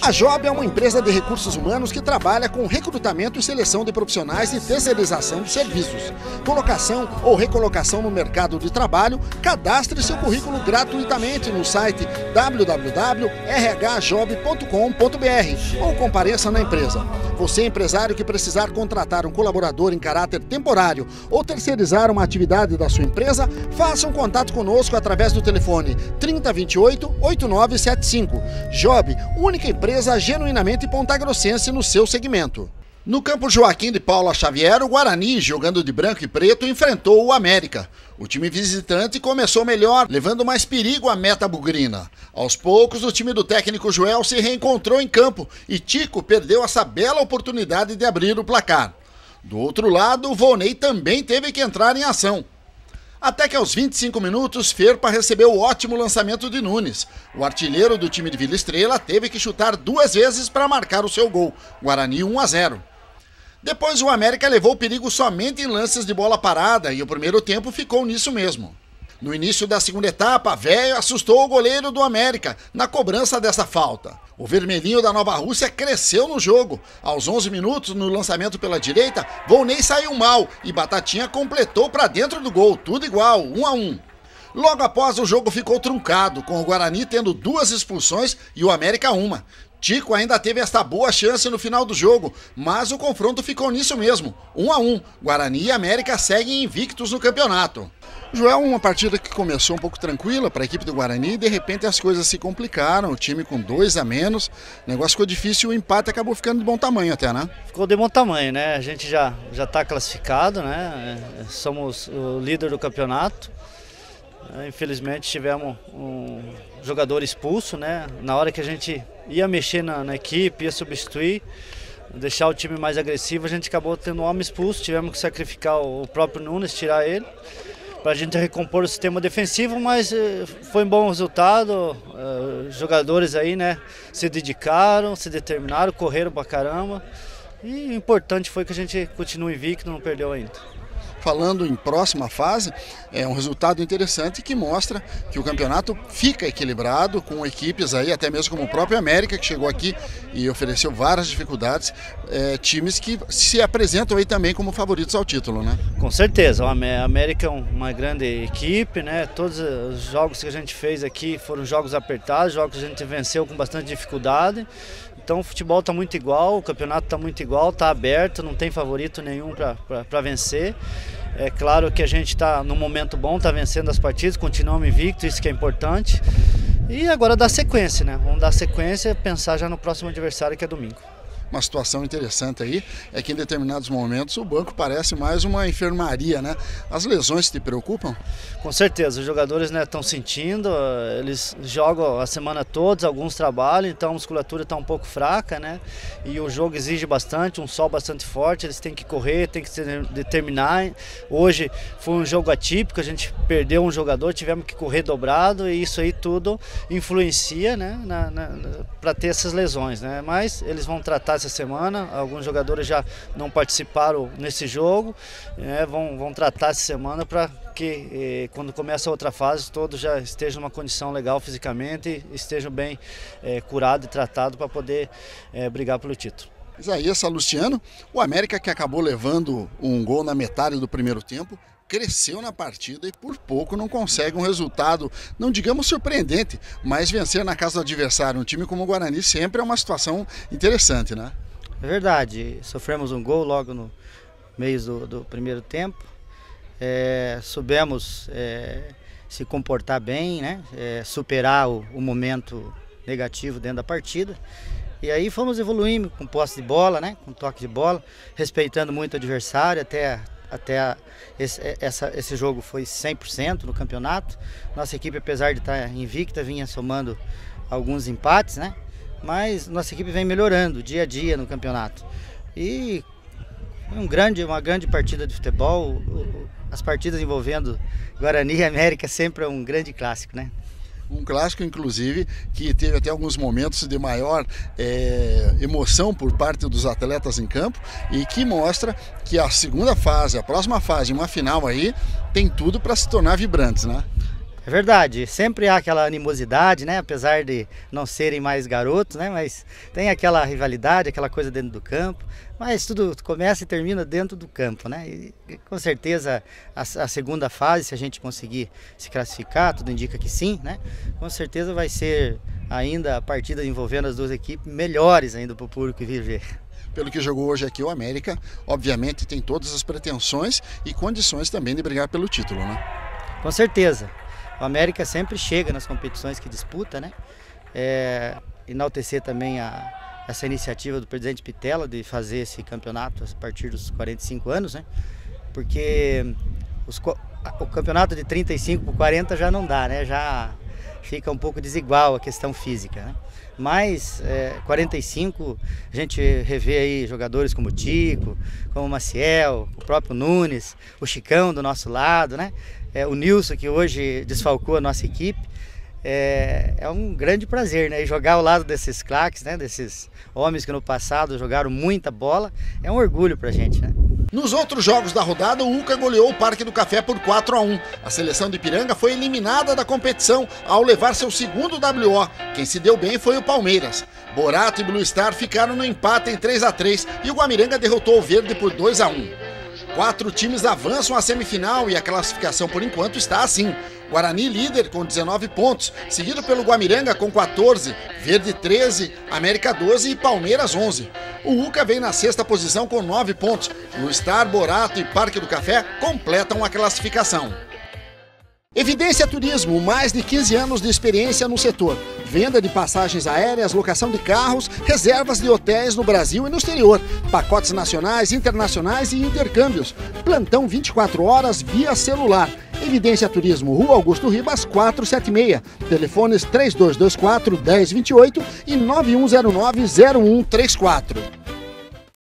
A Job é uma empresa de recursos humanos que trabalha com recrutamento e seleção de profissionais e terceirização de serviços. Colocação ou recolocação no mercado de trabalho, cadastre seu currículo gratuitamente no site www.rhjob.com.br ou compareça na empresa. Você, empresário que precisar contratar um colaborador em caráter temporário ou terceirizar uma atividade da sua empresa, faça um contato conosco através do telefone 3028-8975. Job, única empresa genuinamente pontagrossense no seu segmento. No campo Joaquim de Paula Xavier, o Guarani, jogando de branco e preto, enfrentou o América. O time visitante começou melhor, levando mais perigo à meta bugrina. Aos poucos, o time do técnico Joel se reencontrou em campo e Tico perdeu essa bela oportunidade de abrir o placar. Do outro lado, o Volney também teve que entrar em ação. Até que aos 25 minutos, Ferpa recebeu o ótimo lançamento de Nunes. O artilheiro do time de Vila Estrela teve que chutar 2 vezes para marcar o seu gol. Guarani 1-0. Depois o América levou o perigo somente em lances de bola parada e o primeiro tempo ficou nisso mesmo. No início da segunda etapa, Velho assustou o goleiro do América na cobrança dessa falta. O vermelhinho da Nova Rússia cresceu no jogo. Aos 11 minutos, no lançamento pela direita, Volney saiu mal e Batatinha completou para dentro do gol, tudo igual, 1-1. Logo após, o jogo ficou truncado, com o Guarani tendo 2 expulsões e o América 1. Tico ainda teve esta boa chance no final do jogo, mas o confronto ficou nisso mesmo, 1-1. Guarani e América seguem invictos no campeonato. Joel, uma partida que começou um pouco tranquila para a equipe do Guarani e de repente as coisas se complicaram, o time com 2 a menos, o negócio ficou difícil, o empate acabou ficando de bom tamanho até, né? Ficou de bom tamanho, né? A gente já está classificado, né? Somos o líder do campeonato. Infelizmente tivemos um jogador expulso, né? Na hora que a gente ia mexer na equipe, ia substituir, deixar o time mais agressivo, a gente acabou tendo um homem expulso, tivemos que sacrificar o próprio Nunes, tirar ele, para a gente recompor o sistema defensivo, mas foi um bom resultado. Os jogadores aí, né, se dedicaram, se determinaram, correram pra caramba, e o importante foi que a gente continue invicto, não perdeu ainda. Falando em próxima fase, é um resultado interessante que mostra que o campeonato fica equilibrado com equipes aí, até mesmo como o próprio América, que chegou aqui e ofereceu várias dificuldades, times que se apresentam aí também como favoritos ao título, né? Com certeza, a América é uma grande equipe, né? Todos os jogos que a gente fez aqui foram jogos apertados, jogos que a gente venceu com bastante dificuldade. Então o futebol está muito igual, o campeonato está muito igual, está aberto, não tem favorito nenhum para vencer. É claro que a gente está num momento bom, está vencendo as partidas, continuamos invicto, isso que é importante. E agora dar sequência, né? Vamos dar sequência e pensar já no próximo adversário, que é domingo. Uma situação interessante aí é que em determinados momentos o banco parece mais uma enfermaria, né? As lesões te preocupam? Com certeza, os jogadores, né, estão sentindo, eles jogam a semana toda, alguns trabalham, então a musculatura está um pouco fraca, né? E o jogo exige bastante, um sol bastante forte, eles têm que correr, têm que se determinar. Hoje foi um jogo atípico, a gente perdeu um jogador, tivemos que correr dobrado e isso aí tudo influencia, né, para ter essas lesões, né? Mas eles vão tratar essa semana, alguns jogadores já não participaram nesse jogo, vão tratar essa semana para que quando começa a outra fase todos já estejam numa condição legal fisicamente e estejam bem curados e tratados para poder brigar pelo título. Isaías Salustiano, o América, que acabou levando um gol na metade do primeiro tempo, cresceu na partida e por pouco não consegue um resultado, não digamos surpreendente, mas vencer na casa do adversário, um time como o Guarani sempre é uma situação interessante, né? É verdade, sofremos um gol logo no meio do primeiro tempo, soubemos se comportar bem, né? Superar o momento negativo dentro da partida. E aí fomos evoluindo com posse de bola, né? Com toque de bola, respeitando muito o adversário até esse jogo foi 100% no campeonato. Nossa equipe, apesar de estar invicta, vinha somando alguns empates, né? Mas nossa equipe vem melhorando dia a dia no campeonato. E uma grande partida de futebol. As partidas envolvendo Guarani e América sempre é um grande clássico, né? Um clássico, inclusive, que teve até alguns momentos de maior emoção por parte dos atletas em campo e que mostra que a segunda fase, a próxima fase, uma final aí, tem tudo para se tornar vibrantes, né? É verdade, sempre há aquela animosidade, né? Apesar de não serem mais garotos, né? Mas tem aquela rivalidade, aquela coisa dentro do campo. Mas tudo começa e termina dentro do campo, né? E com certeza a segunda fase, se a gente conseguir se classificar, tudo indica que sim, né? Com certeza vai ser ainda a partida envolvendo as duas equipes melhores ainda para o público vir ver. Pelo que jogou hoje aqui o América, obviamente tem todas as pretensões e condições também de brigar pelo título, né? Com certeza. O América sempre chega nas competições que disputa, né? Enaltecer também essa iniciativa do presidente Pitella de fazer esse campeonato a partir dos 45 anos, né? Porque o campeonato de 35 por 40 já não dá, né? Já fica um pouco desigual a questão física, né? Mas 45, a gente revê aí jogadores como o Tico, como o Maciel, o próprio Nunes, o Chicão do nosso lado, né? O Nilson, que hoje desfalcou a nossa equipe. É um grande prazer, né? E jogar ao lado desses craques, né? Desses homens que no passado jogaram muita bola, é um orgulho pra gente, né? Nos outros jogos da rodada, o UCA goleou o Parque do Café por 4-1. A seleção de Ipiranga foi eliminada da competição ao levar seu segundo WO. Quem se deu bem foi o Palmeiras. Borato e Blue Star ficaram no empate em 3-3 e o Guamiranga derrotou o Verde por 2-1. 4 times avançam à semifinal e a classificação por enquanto está assim. Guarani líder com 19 pontos, seguido pelo Guamiranga com 14, Verde 13, América 12 e Palmeiras 11. O UCA vem na 6ª posição com 9 pontos. Blue Star, Borato e Parque do Café completam a classificação. Evidência Turismo, mais de 15 anos de experiência no setor. Venda de passagens aéreas, locação de carros, reservas de hotéis no Brasil e no exterior, pacotes nacionais, internacionais e intercâmbios. Plantão 24 horas via celular. Evidência Turismo, Rua Augusto Ribas, 476. Telefones 3224-1028 e 9109-0134.